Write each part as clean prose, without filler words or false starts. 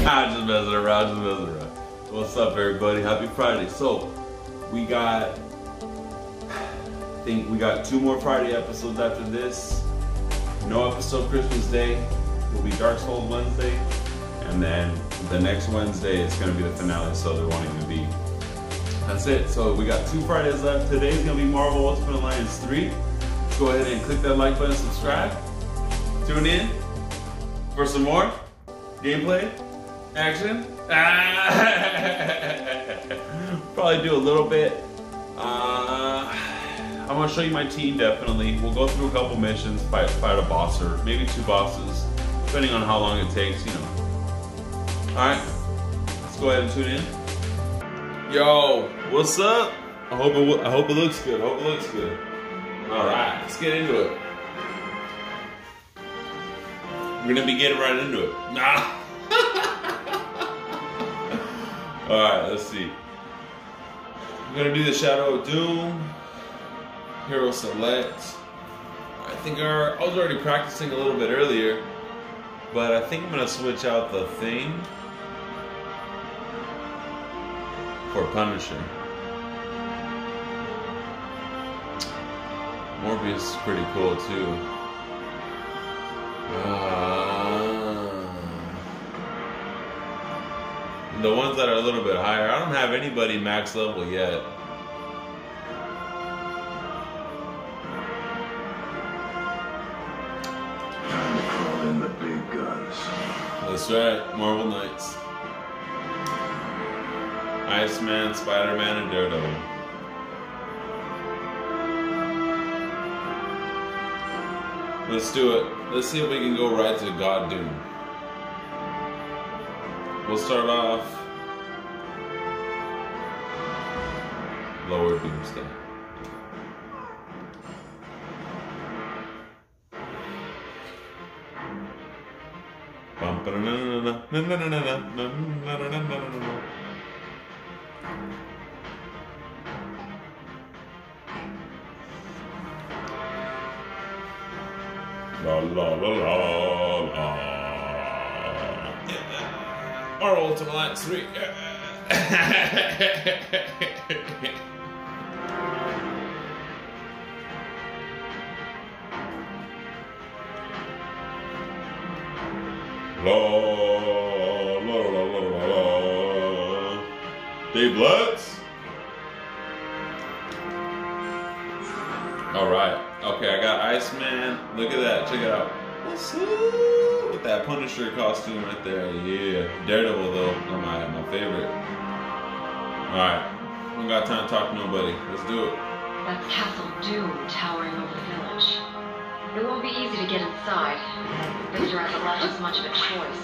Just messing around, just messing around. What's up, everybody? Happy Friday. So, we got, I think we got 2 more Friday episodes after this. No episode Christmas Day. Will be Dark Souls Wednesday. And then the next Wednesday is going to be the finale, so there won't even be. That's it. So, we got 2 Fridays left. Today's going to be Marvel Ultimate Alliance 3. Go ahead and click that like button, subscribe. Tune in for some more gameplay, action. Probably do a little bit. I'm gonna show you my team definitely. We'll go through a couple missions, fight a boss or maybe 2 bosses, depending on how long it takes, you know. All right, let's go ahead and tune in. Yo, what's up? I hope it looks good. I hope it looks good. All right, let's get into it. We're gonna be getting right into it. Nah. All right, let's see. I'm gonna do the Shadow of Doom. Hero select. I think I was already practicing a little bit earlier, but I think I'm gonna switch out the thing for Punisher. Morbius is pretty cool too. The ones that are a little bit higher, I don't have anybody max level yet. Call in the big guns. That's right, Marvel Knights. Iceman, Spider-Man, and Daredevil. Let's do it. Let's see if we can go right to God Doom. We'll start off lower Doomsday. La la la la la. Our Ultimate Alliance 3. La la la la la. Dave Lutz. All right. Okay, I got Iceman. Look at that. Check it out. What's up? With that Punisher costume right there. Yeah. Daredevil, though. Oh, my favorite. Alright. We don't got time to talk to nobody. Let's do it. That's Castle Doom towering over the village. It won't be easy to get inside. Victor hasn't left us much of a choice.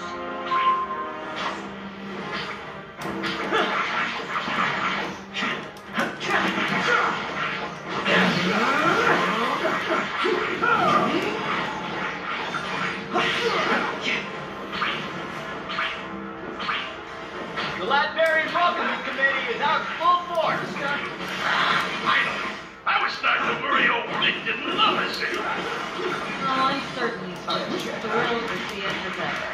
The Ladberry Welcoming Committee is out full force. Finally! I was starting to worry old Vic didn't love us anymore. Oh, I'm certain he's just thrilled to see us as ever.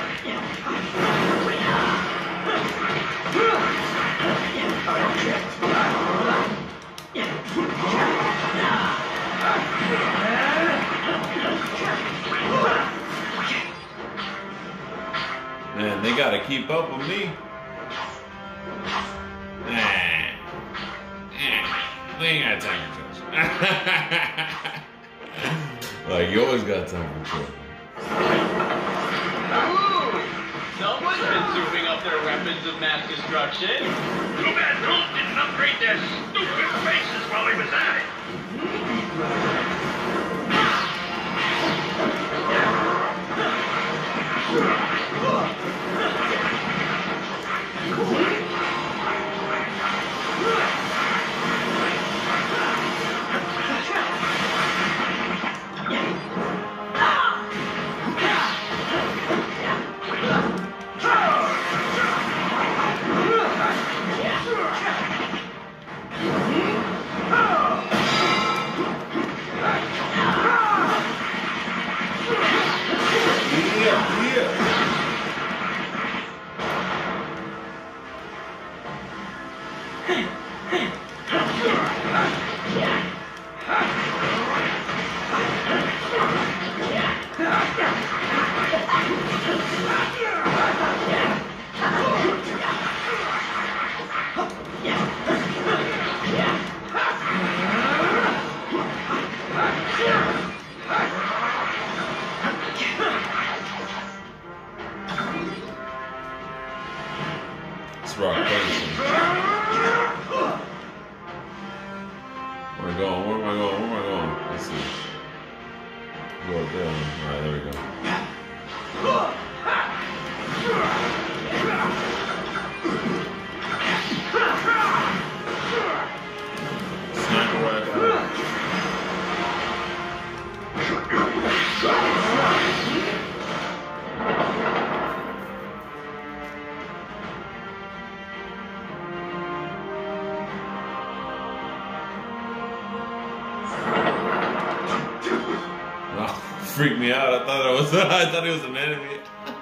Man, they gotta keep up with me. We ain't got time for trouble. Like, you always got time for trouble. Ooh! Someone's been souping up their weapons of mass destruction. Too bad Doom didn't upgrade their stupid faces while he was at it. Yeah. rock punishing. Where am I going? Where am I going? Where am I going? Let's see. Go up there. Alright, there we go. Sniper rifle. Freaked me out. I thought it was an enemy.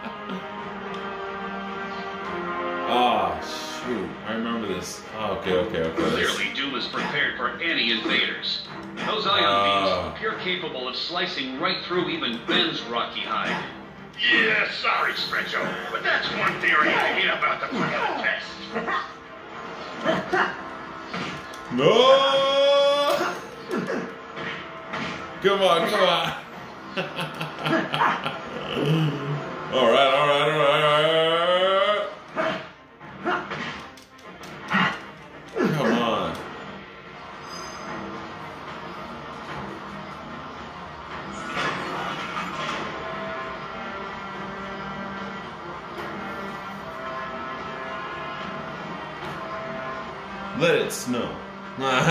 Oh shoot! I remember this. Oh, okay. Clearly, Doom is prepared for any invaders. Those ion beams appear capable of slicing right through even Ben's rocky hide. Yeah, sorry, Stretcho, but that's one theory I hate about the final test. No! Come on. All right. Come on. Let it snow. With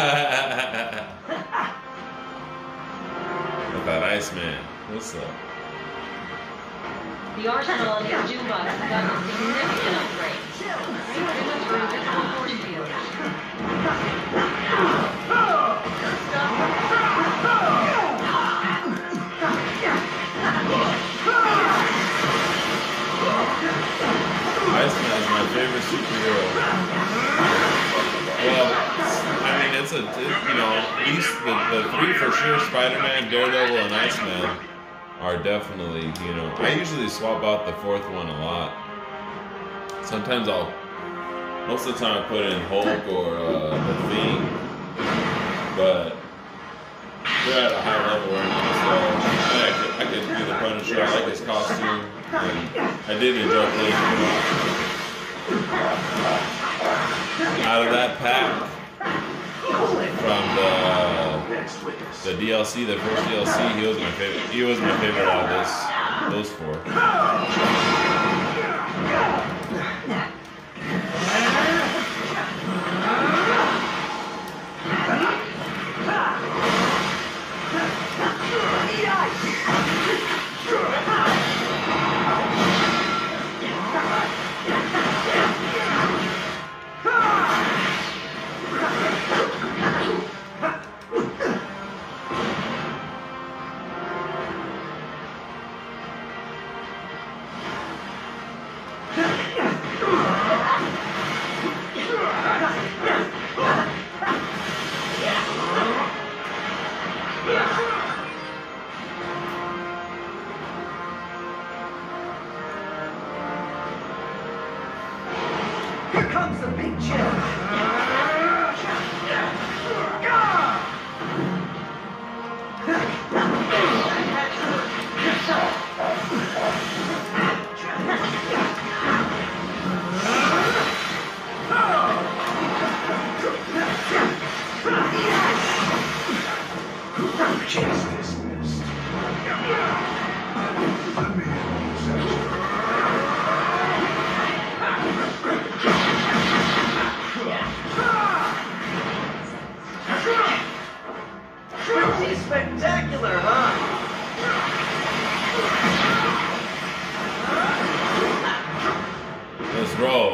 that Iceman. What's up? The arsenal on these Doom bots has gotten a significant upgrade. Driven through invisible force fields. Iceman is my favorite superhero. Well, I mean, at least the three for sure, Spider-Man, Daredevil, and Iceman, are definitely, I usually swap out the fourth one a lot. Sometimes most of the time I put in Hulk or the Thing, but they're at a high level right now, so I could do the Punisher. I like his costume, and I did enjoy playing him. Out of that pack, from the DLC, the first DLC, he was my favorite. He was my favorite out of those four. Here comes the big chill. Chase this mist. Let me Pretty spectacular, huh? Let's roll.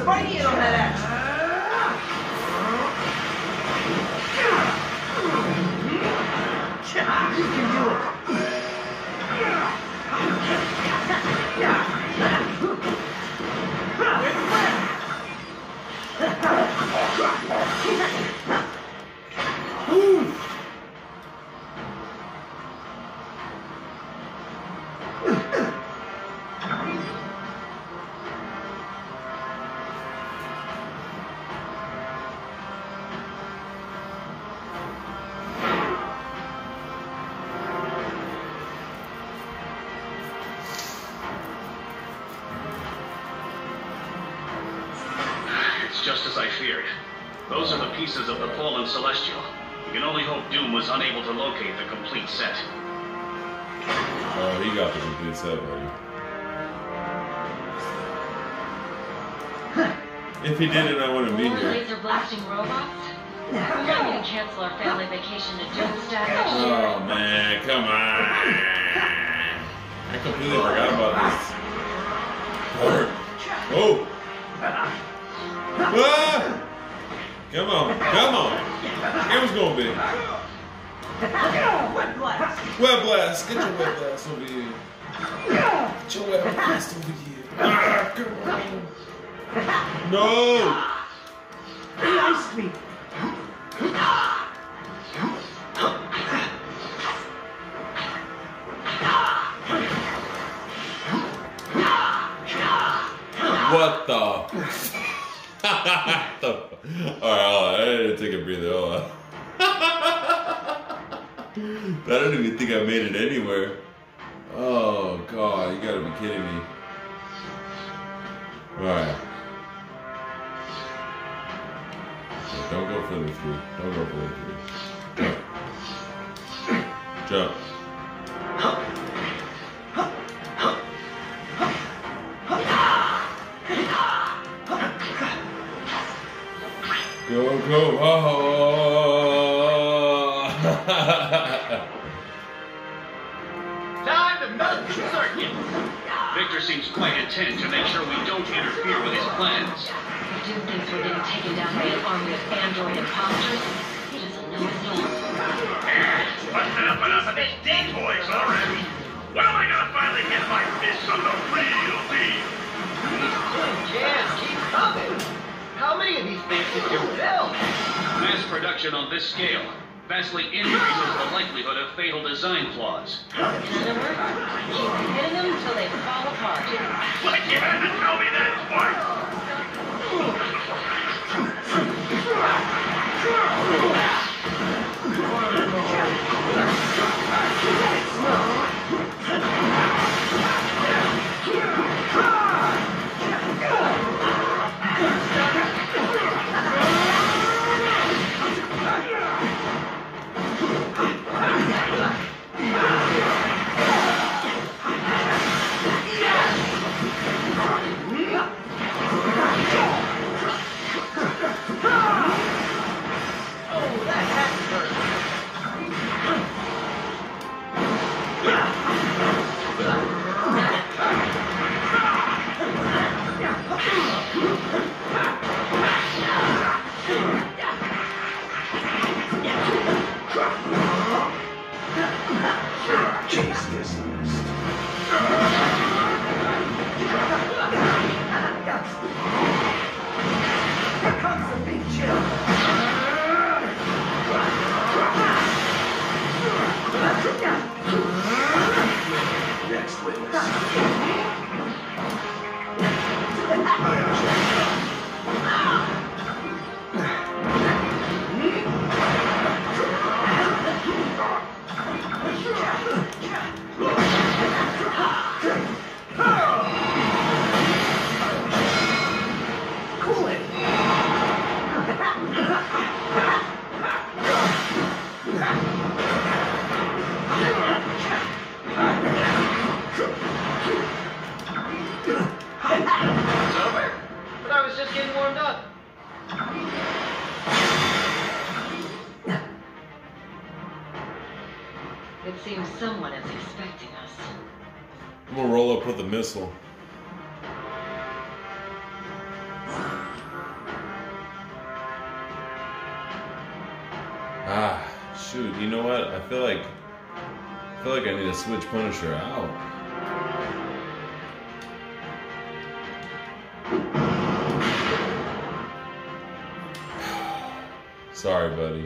Spidey in on that action. You can do it. Just as I feared. Those are the pieces of the fallen Celestial. You can only hope Doom was unable to locate the complete set. Oh, he got the complete set, buddy. If he didn't, I wouldn't be More here. laser blasting robots? Remind me to cancel our family vacation to Doomstack next year. Oh man, come on! I completely forgot about this. Oh! Ah! Come on, come on! Game's going big. Wet blast. Web blast, get your web blast over here. Get your web blast over here. Ah, come on. No! Be nice to me. What the? Alright, hold on. I need to take a breather. Hold on. I don't even think I made it anywhere. Oh, God. You gotta be kidding me. Alright. Don't go further through. Don't go further through. Jump. Jump. Go, go, oh. Time to melt the circuit. Victor seems quite intent to make sure we don't interfere with his plans. If Doom thinks we're getting taken down by an army of android imposters, he doesn't know his name. What's enough of these dead toys already? When am I gonna finally get my fists on the real deal? Yes, keep coming. How many of these things did you build? Mass production on this scale vastly increases the likelihood of fatal design flaws. In other words, keep hitting them until they fall apart. Like you had to tell me that twice! It seems someone is expecting us. I'm gonna roll up with a missile. you know what? I feel like I need to switch Punisher out. Sorry, buddy.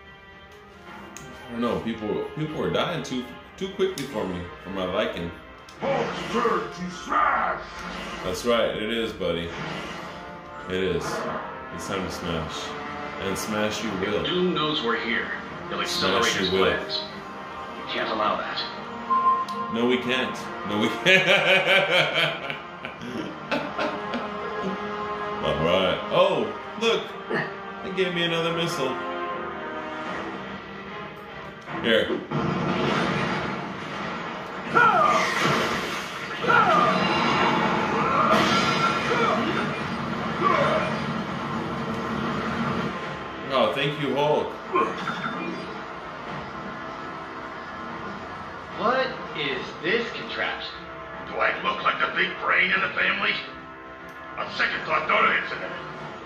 I don't know. People are dying too quickly for me, for my liking. Hulk's turn to smash! That's right. It is, buddy. It is. It's time to smash. And smash you will. Doom knows we're here. He'll accelerate Smash his you will. plans. We can't allow that. No, we can't. No, we can't. All right. Oh, look. They gave me another missile. Here. Oh, thank you, Hulk. What is this contraption? Do I look like the big brain in the family? On second thought, don't answer that.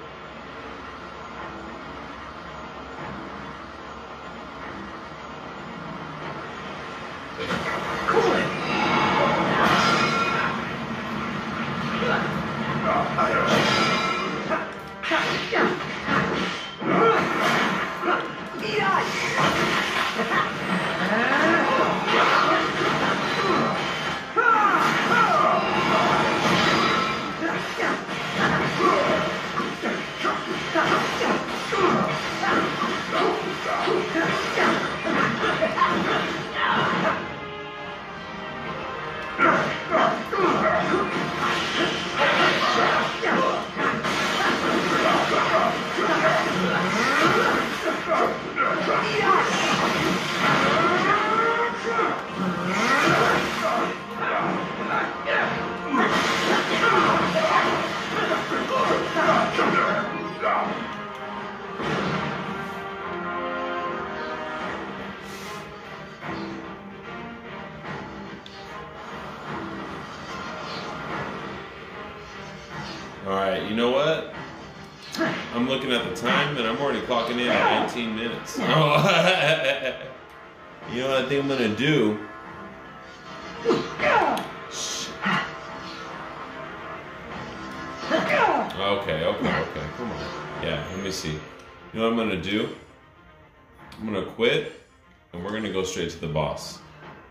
Alright, you know what? I'm looking at the time and I'm already clocking in at 19 minutes. You know what I think I'm gonna do? Okay, come on. Yeah, let me see. You know what I'm gonna do? I'm gonna quit and we're gonna go straight to the boss.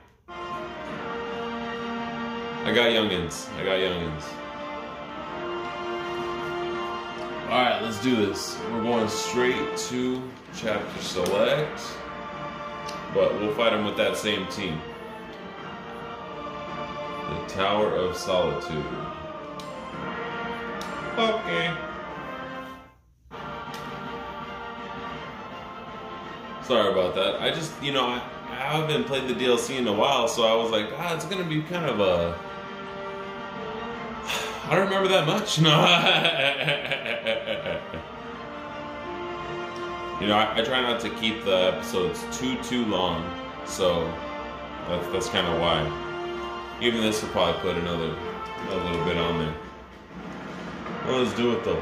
I got youngins. Alright, let's do this. We're going straight to chapter select, but we'll fight him with that same team. The Tower of Solitude. Okay. Sorry about that. I just, I haven't played the DLC in a while, so I was like, it's gonna be kind of a... I don't remember that much. No. I try not to keep the episodes too long, so that's kind of why. Even this will probably put another little bit on there. Well, let's do it though.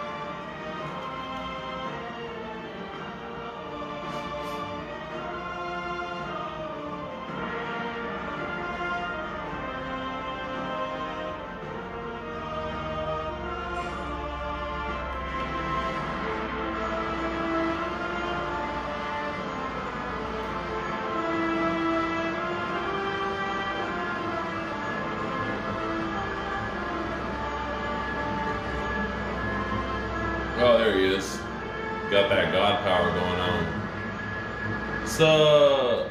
Oh, there he is. Got that god power going on. So...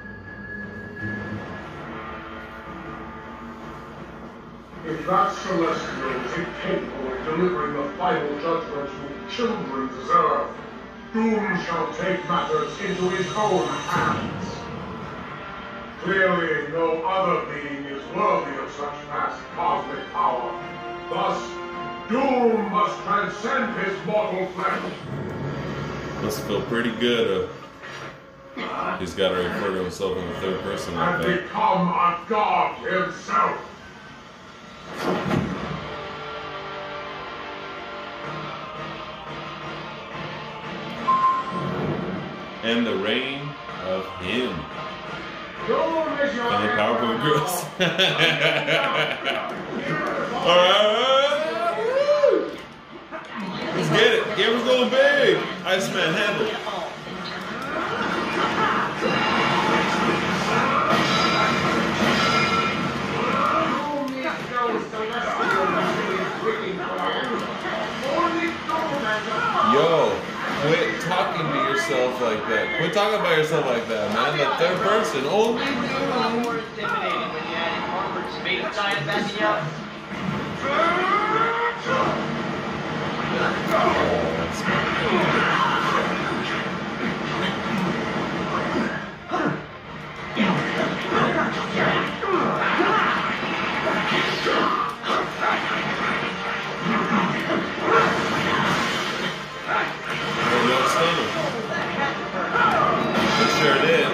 If that Celestial is incapable of delivering the final judgment whose children deserve, Doom shall take matters into his own hands. Clearly, no other being is worthy of such vast cosmic power. Thus, Doom must transcend his mortal flesh. Must feel pretty good. He's got to refer to himself in the third person like And that. become a god himself. And the reign of of him. Doom is your And the powerful emperor girls. now. Alright. Woo! Let's get it. Gamer's going big. Iceman, handle. Doom needs no celestial machines waiting for him. Only Doom has a Yo, quit talking to yourself like that. Quit talking about yourself like that, man. The third person. Only It's a lot more intimidating when you add armored space giant backing up. Sure did.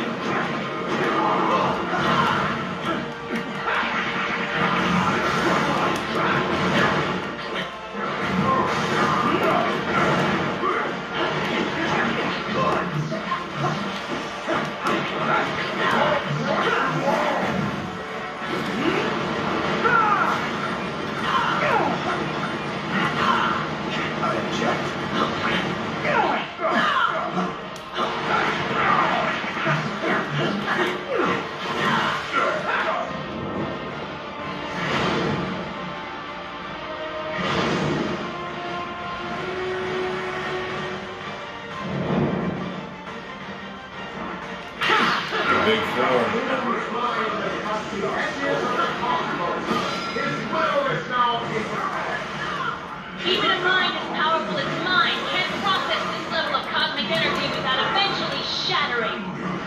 Big four. Even a mind as powerful as mine can't process this level of cosmic energy without eventually shattering.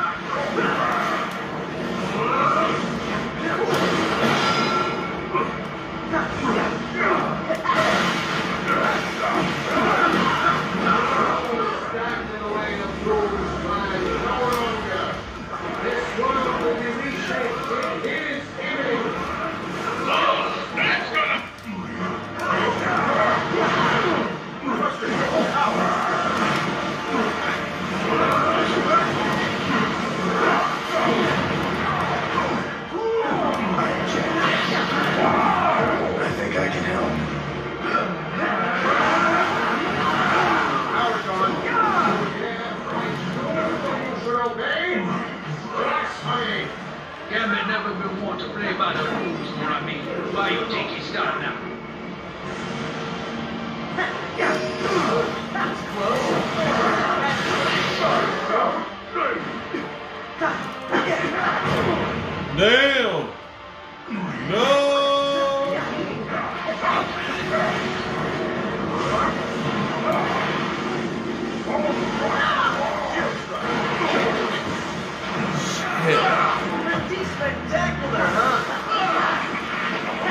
I think I can help. Gambit never been one to play by the rules, you know what I mean? Why you think he start now? Damn! No! Shit. Pretty spectacular, huh?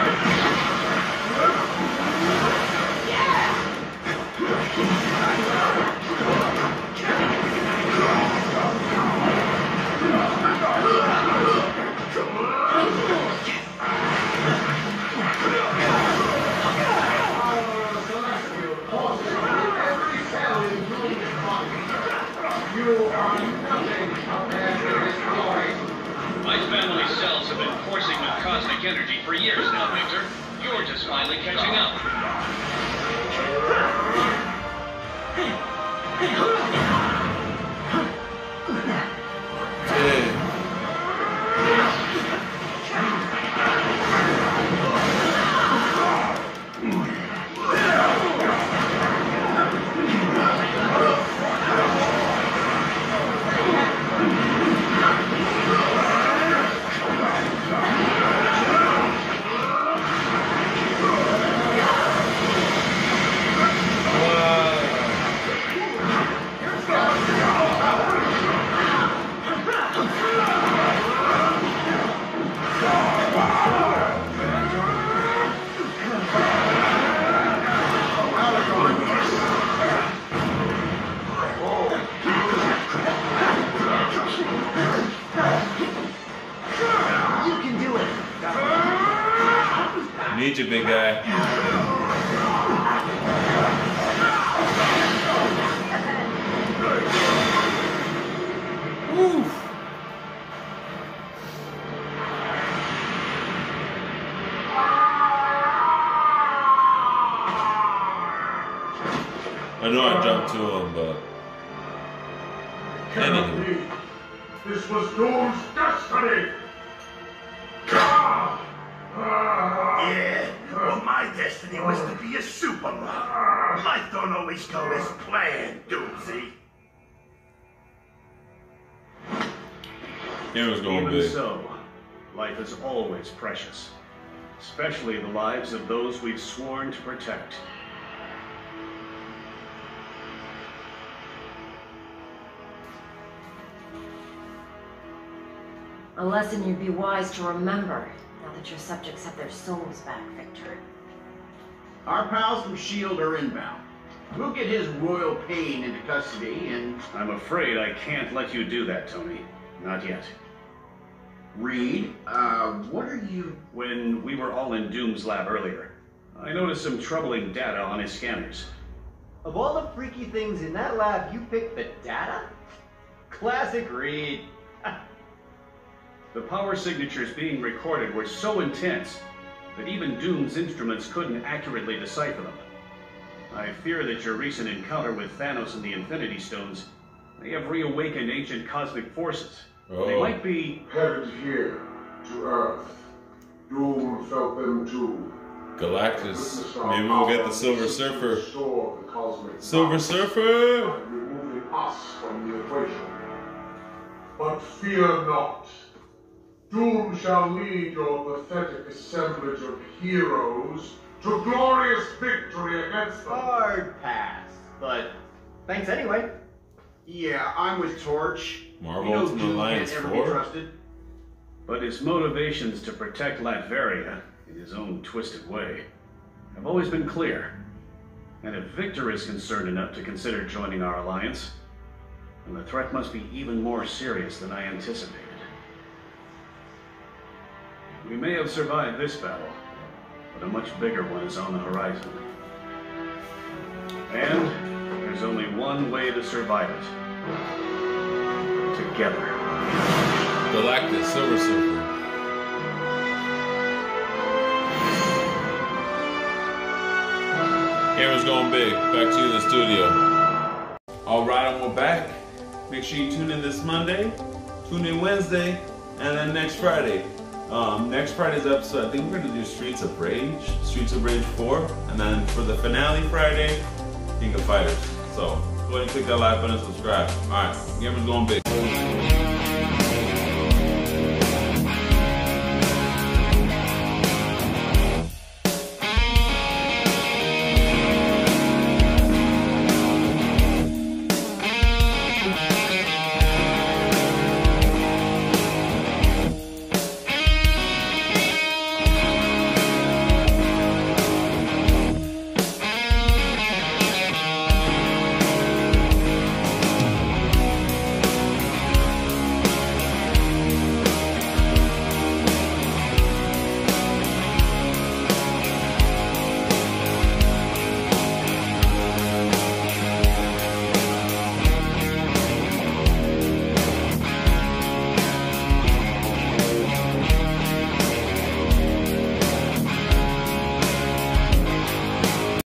My family cells have been coursing with cosmic energy for years now, Victor. You're just finally catching up. Need you, big guy. Woo. know I jumped to him, but Cannot anywho. be. This was Doom's destiny. Ah! Ah! Yeah, well, my destiny was to be a Superman. Life don't always go as planned, Doomsy. It was going Even big. so, life is always precious, especially the lives of those we've sworn to protect. A lesson you'd be wise to remember, now that your subjects have their souls back, Victor. Our pals from S.H.I.E.L.D. are inbound. We'll get his royal pain into custody and... I'm afraid I can't let you do that, Tony. Not yet. Reed, what are you... When we were all in Doom's lab earlier, I noticed some troubling data on his scanners. Of all the freaky things in that lab, you picked the data? Classic Reed. The power signatures being recorded were so intense that even Doom's instruments couldn't accurately decipher them. I fear that your recent encounter with Thanos and the Infinity Stones may have reawakened ancient cosmic forces. Oh. They might be... Headed here, to Earth. Doom felt them too. Galactus. Maybe we'll get the Silver Surfer. Restore the cosmic Silver balance Surfer! by removing us from the equation. But fear not. Doom shall lead your pathetic assemblage of heroes to glorious victory against them. Hard pass, but thanks anyway. Yeah, I'm with Torch. Marvel You know Ultimate Doom Alliance can't ever 4? be trusted. But his motivations to protect Latveria, in his own twisted way, have always been clear. And if Victor is concerned enough to consider joining our alliance, then the threat must be even more serious than I anticipated. We may have survived this battle, but a much bigger one is on the horizon. And there's only one way to survive it. Together. Galactus, Silver Surfer. Camera's going big. Back to you in the studio. Alright, and we're back. Make sure you tune in this Monday, tune in Wednesday, and then next Friday. Next Friday's episode, I think we're gonna do Streets of Rage 4, and then for the finale Friday, King of Fighters. So go ahead and click that like button and subscribe. Alright, Camera's going big.